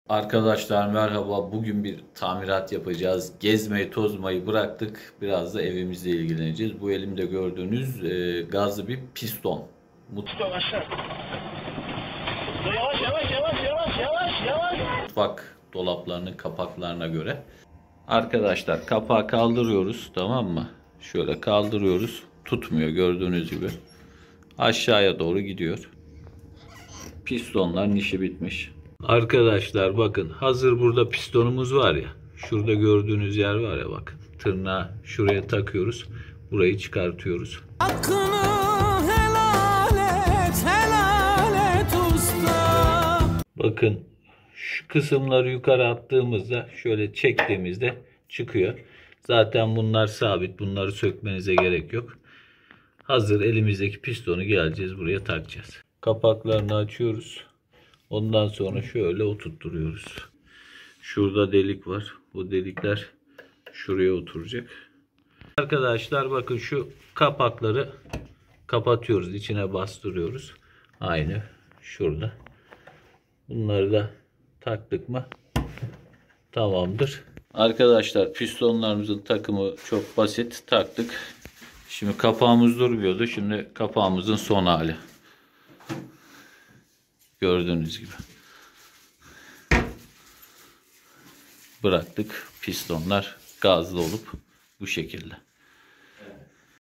Arkadaşlar merhaba. Bugün bir tamirat yapacağız. Gezmeyi tozmayı bıraktık. Biraz da evimizle ilgileneceğiz. Bu elimde gördüğünüz gazlı bir piston. Piston aşağı. Yavaş yavaş yavaş yavaş yavaş yavaş. Mutfak dolaplarının kapaklarına göre. Arkadaşlar kapağı kaldırıyoruz, tamam mı? Şöyle kaldırıyoruz. Tutmuyor gördüğünüz gibi. Aşağıya doğru gidiyor. Pistonların işi bitmiş. Arkadaşlar bakın, hazır burada pistonumuz var ya. Şurada gördüğünüz yer var ya, bakın. Tırnağı şuraya takıyoruz. Burayı çıkartıyoruz. Hakkını helal et, helal et usta. Bakın şu kısımları yukarı attığımızda, şöyle çektiğimizde çıkıyor. Zaten bunlar sabit. Bunları sökmenize gerek yok. Hazır elimizdeki pistonu geleceğiz buraya takacağız. Kapaklarını açıyoruz. Ondan sonra şöyle oturtturuyoruz. Şurada delik var. Bu delikler şuraya oturacak. Arkadaşlar bakın, şu kapakları kapatıyoruz. İçine bastırıyoruz. Aynı şurada. Bunları da taktık mı tamamdır. Arkadaşlar pistonlarımızın takımı çok basit. Taktık. Şimdi kapağımız durmuyordu. Şimdi kapağımızın son hali. Gördüğünüz gibi. Bıraktık. Pistonlar gazlı olup bu şekilde.